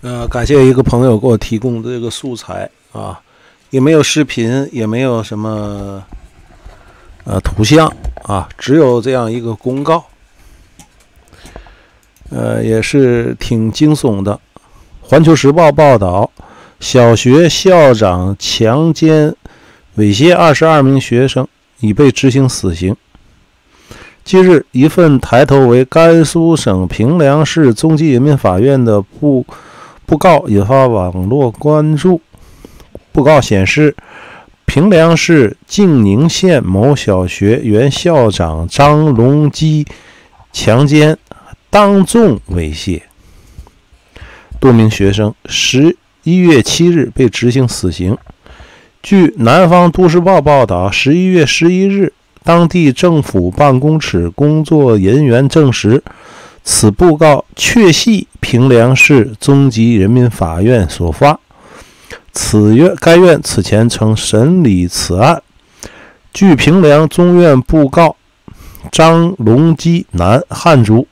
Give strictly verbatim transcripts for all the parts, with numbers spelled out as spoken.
呃，感谢一个朋友给我提供的这个素材啊，也没有视频，也没有什么呃图像啊，只有这样一个公告，呃，也是挺惊悚的。环球时报报道，小学校长强奸猥亵二十二名学生，已被执行死刑。近日，一份抬头为甘肃省平凉市中级人民法院的布布告引发网络关注。布告显示，平凉市静宁县某小学原校长张龙基强奸、当众猥亵多名学生，十一月七日被执行死刑。据南方都市报报道，十一月十一日，当地政府办公室工作人员证实，此布告确系平凉市中级人民法院所发。此院该院此前曾审理此案。据平凉中院布告，张龙基，男，汉族，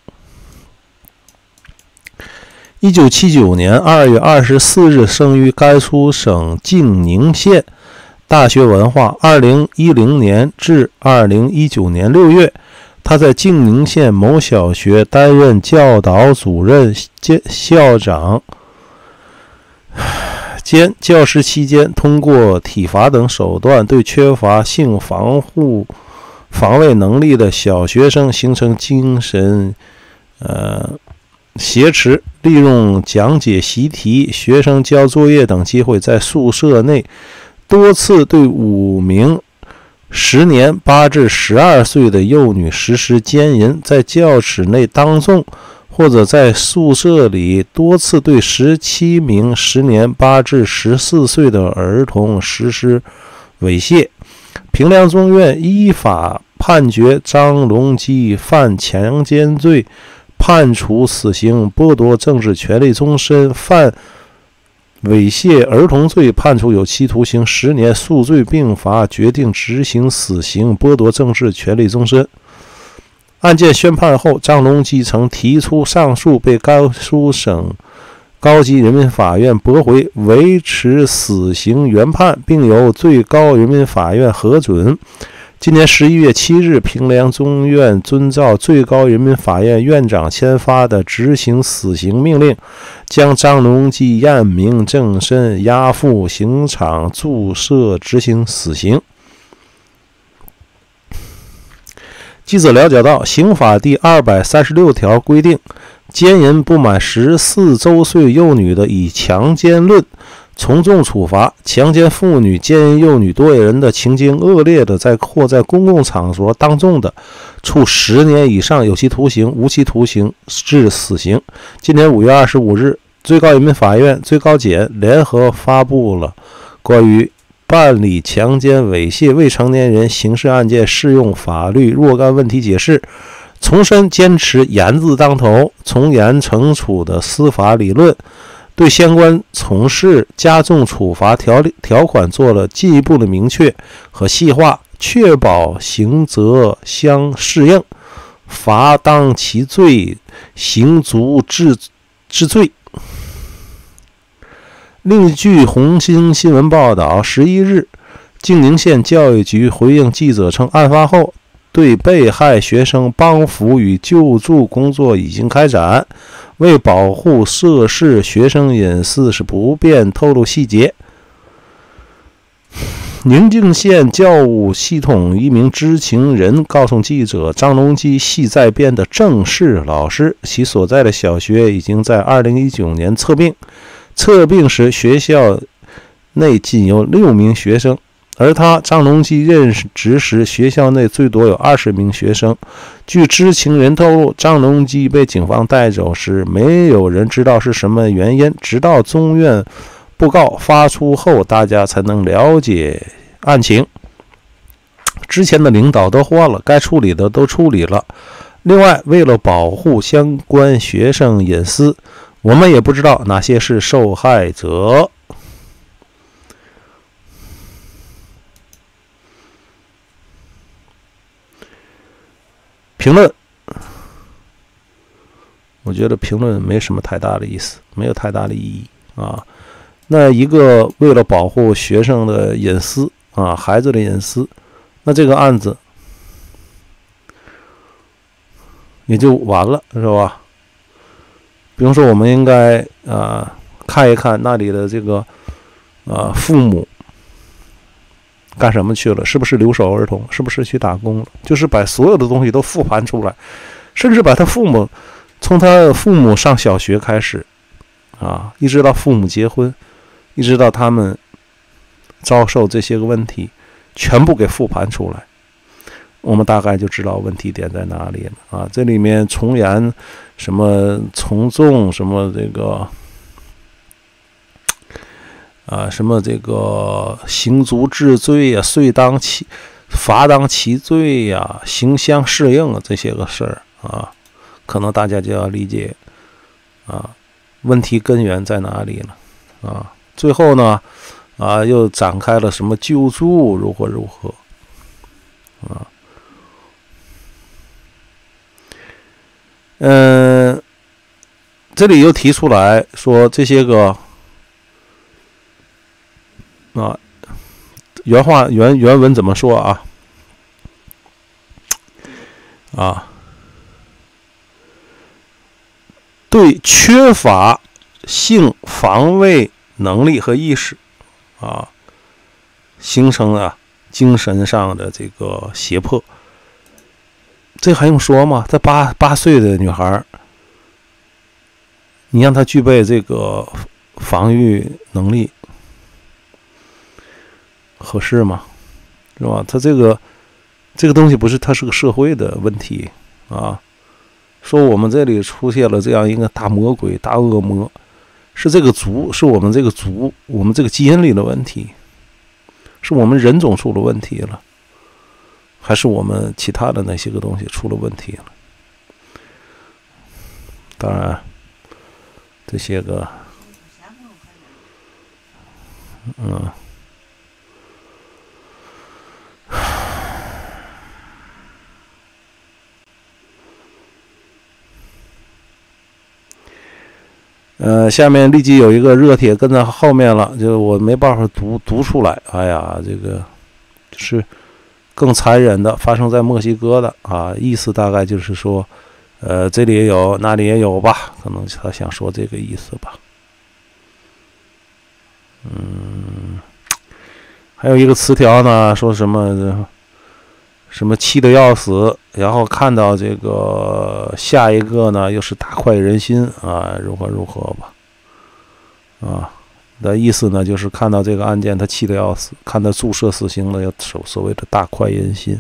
一九七九年二月二十四日生于甘肃省静宁县。大学文化，二零一零年至二零一九年六月，他在静宁县某小学担任教导主任兼校长兼教师期间，通过体罚等手段对缺乏性防护防卫能力的小学生形成精神呃挟持，利用讲解习题、学生交作业等机会，在宿舍内多次对五名时年八至十二岁的幼女实施奸淫，在教室内当众或者在宿舍里多次对十七名时年八至十四岁的儿童实施猥亵。平凉中院依法判决张龙基犯强奸罪，判处死刑，剥夺政治权利终身；犯猥亵儿童罪，判处有期徒刑十年，数罪并罚，决定执行死刑，剥夺政治权利终身。案件宣判后，张龙基曾提出上诉，被甘肃省高级人民法院驳回，维持死刑原判，并由最高人民法院核准。今年十一月七日，平凉中院遵照最高人民法院院长签发的执行死刑命令，将张龙基验明正身，押赴刑场注射执行死刑。记者了解到，刑法第二百三十六条规定，奸淫不满十四周岁幼女的，以强奸论从重处罚；强奸妇女、奸淫幼女多人的，情节恶劣的，在或在公共场所当众的，处十年以上有期徒刑、无期徒刑至死刑。今年五月二十五日，最高人民法院、最高检联合发布了关于办理强奸猥亵未成年人刑事案件适用法律若干问题解释，重申坚持严字当头、从严惩处的司法理论，对相关从事加重处罚条条款做了进一步的明确和细化，确保刑责相适应，罚当其罪，刑足治治罪。另据红星新闻报道，十一日，静宁县教育局回应记者称，案发后对被害学生帮扶与救助工作已经开展，为保护涉事学生隐私，是不便透露细节。宁静县教务系统一名知情人告诉记者，张龙基系在编的正式老师，其所在的小学已经在二零一九年测并。测并时，学校内仅有六名学生，而他张龙基任职时，学校内最多有二十名学生。据知情人透露，张龙基被警方带走时，没有人知道是什么原因，直到中院布告发出后，大家才能了解案情。之前的领导都换了，该处理的都处理了。另外，为了保护相关学生隐私，我们也不知道哪些是受害者。评论，我我觉得评论没什么太大的意思，没有太大的意义啊。那一个为了保护学生的隐私啊，孩子的隐私，那这个案子也就完了，是吧？比如说，我们应该啊、呃、看一看那里的这个啊、呃、父母干什么去了，是不是留守儿童，是不是去打工了，就是把所有的东西都复盘出来，甚至把他父母从他父母上小学开始啊，一直到父母结婚，一直到他们遭受这些个问题，全部给复盘出来，我们大概就知道问题点在哪里了啊。这里面从严什么从重什么这个啊什么这个行足治罪呀、罪当其罚当其罪呀、形相适应啊，这些个事儿啊，可能大家就要理解啊，问题根源在哪里了啊？最后呢，啊，又展开了什么救助，如何如何啊？嗯，这里又提出来说这些个啊，原话原原文怎么说啊？啊，对缺乏性防卫能力和意识啊，形成了精神上的这个胁迫。这还用说吗？这八八岁的女孩，你让她具备这个防御能力，合适吗？是吧？她这个这个东西不是，它是个社会的问题啊。说我们这里出现了这样一个大魔鬼、大恶魔，是这个族，是我们这个族，我们这个基因里的问题，是我们人种出了问题了，还是我们其他的那些个东西出了问题了？当然，这些个，嗯。呃，下面立即有一个热帖跟在后面了，就我没办法读读出来。哎呀，这个是更残忍的，发生在墨西哥的啊，意思大概就是说，呃，这里也有，那里也有吧，可能他想说这个意思吧。嗯，还有一个词条呢，说什么什么气得要死，然后看到这个下一个呢又是大快人心啊，如何如何吧，啊，的意思呢就是看到这个案件他气得要死，看到注射死刑了要所所谓的大快人心。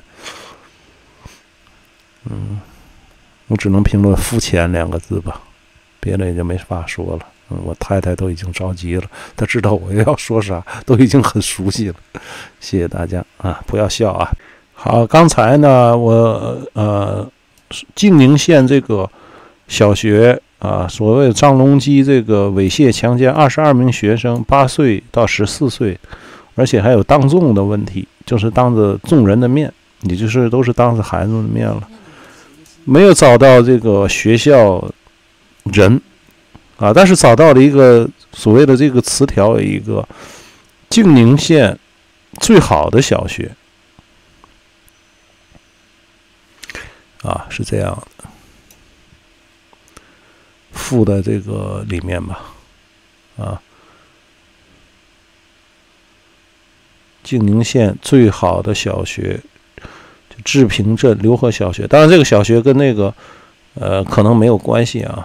嗯，我只能评论肤浅两个字吧，别的也就没法说了。嗯，我太太都已经着急了，她知道我要说啥，都已经很熟悉了。谢谢大家啊，不要笑啊。好，刚才呢，我呃，晋宁县这个小学啊，所谓张龙基这个猥亵强奸二十二名学生，八岁到十四岁，而且还有当众的问题，就是当着众人的面，也就是都是当着孩子的面了，没有找到这个学校人啊，但是找到了一个所谓的这个词条，有一个晋宁县最好的小学。啊，是这样的，附的这个里面吧，啊，晋宁县最好的小学，就治平镇刘河小学。当然，这个小学跟那个，呃，可能没有关系啊。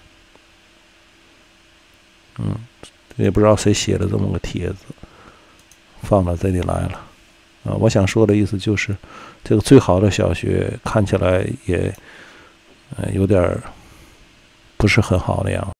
嗯，也不知道谁写的这么个帖子，放到这里来了。啊，我想说的意思就是，这个最好的小学看起来也，呃，有点不是很好的样子。